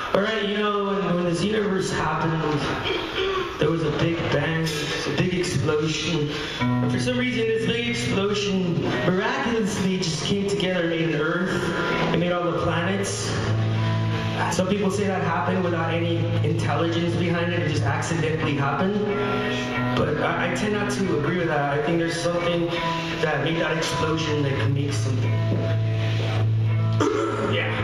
Alright, you know, when this universe happened, there was a big bang, a big explosion. And for some reason, this big explosion miraculously just came together and made an Earth. It made all the planets. Some people say that happened without any intelligence behind it. It just accidentally happened. But I tend not to agree with that. I think there's something that made that explosion that can make something. Yeah.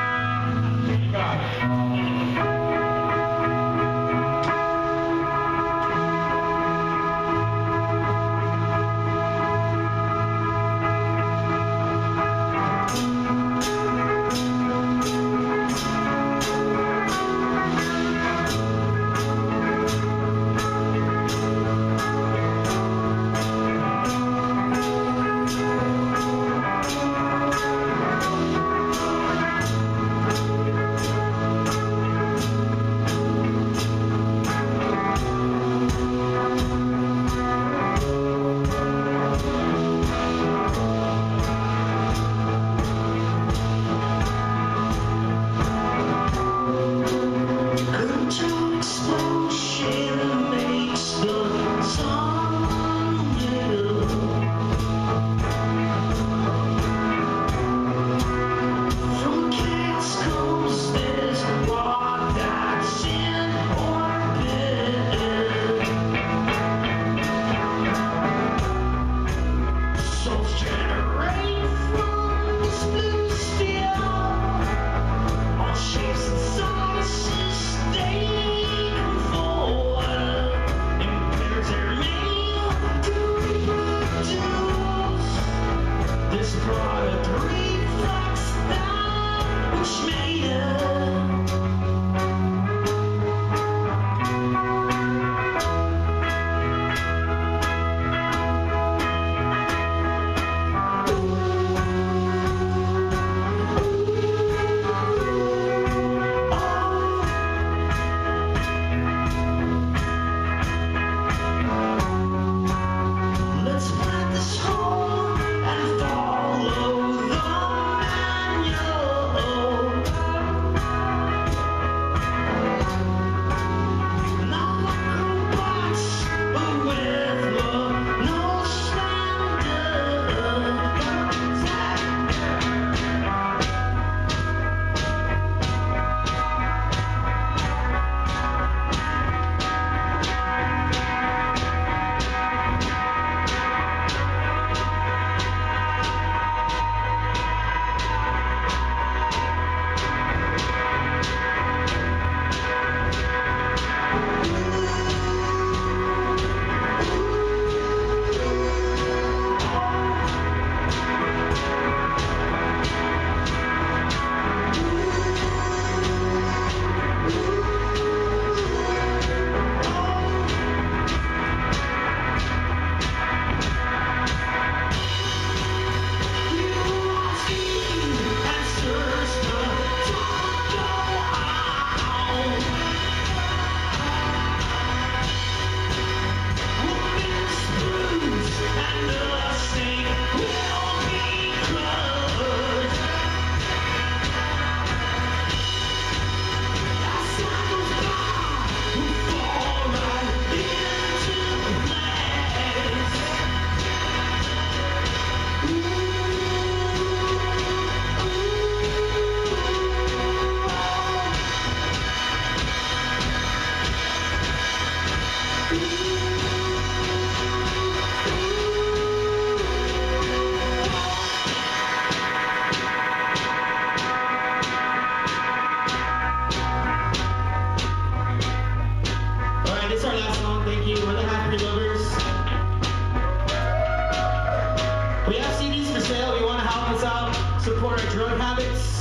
Support our drug habits,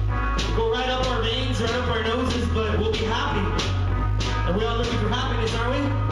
go right up our veins, right up our noses, but we'll be happy. And we're all looking for happiness, aren't we?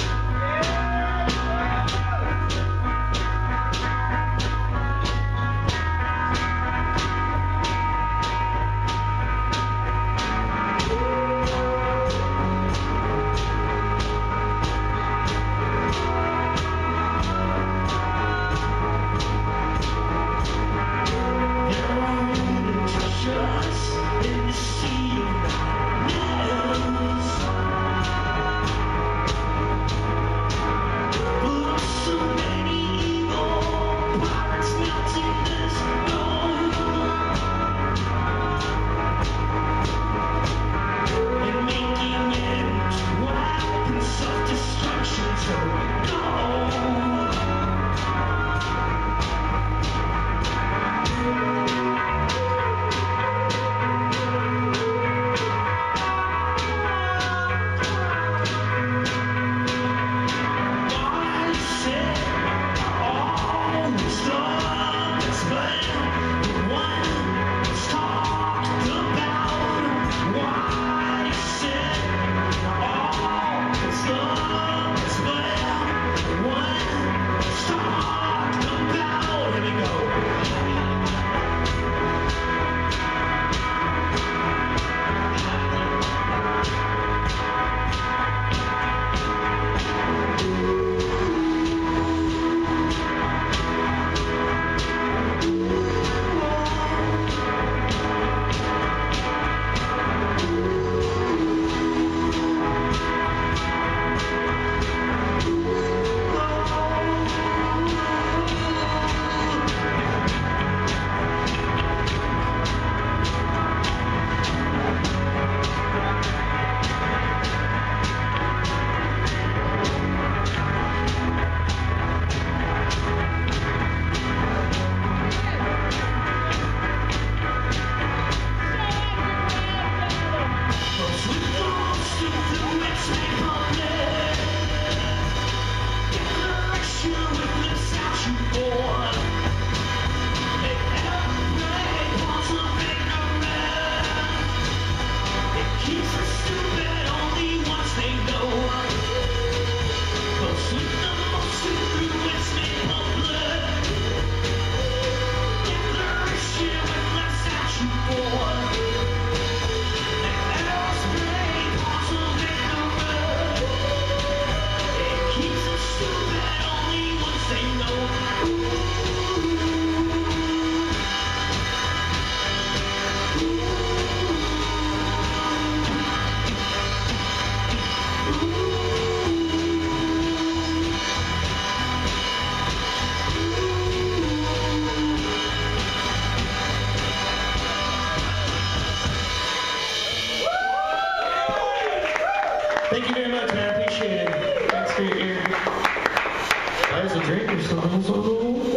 Thank you very much, man. I appreciate it. Thanks for your ear. That was a drink or something.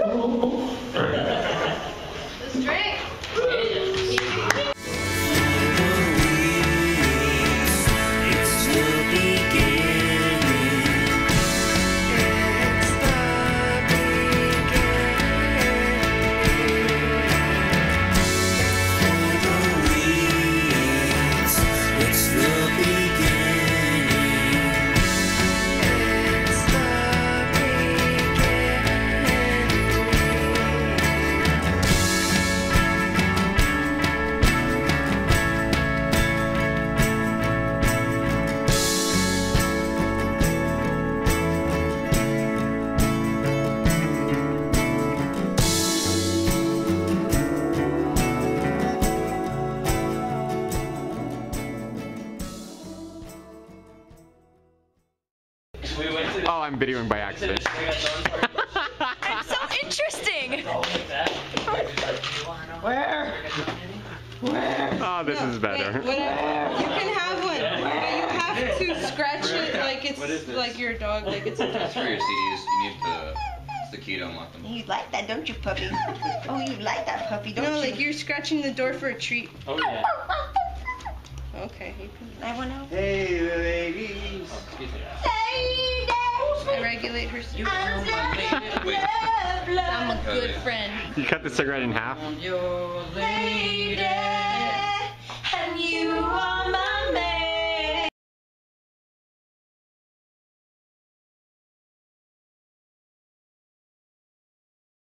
Let's drink. Oh, I'm videoing by accident. It's so interesting. Where? Oh, this is better. Wait, you can have one, but you have to scratch it like it's like your dog, like it's a That's for your CDs. You need the key to unlock them. You like that, don't you, puppy? Oh, you like that, puppy, don't No, you? like you're scratching the door for a treat. Oh, yeah. Okay. I want to. Hey, ladies. I regulate her. Wait. I'm a good friend. You cut the cigarette in half? Lady.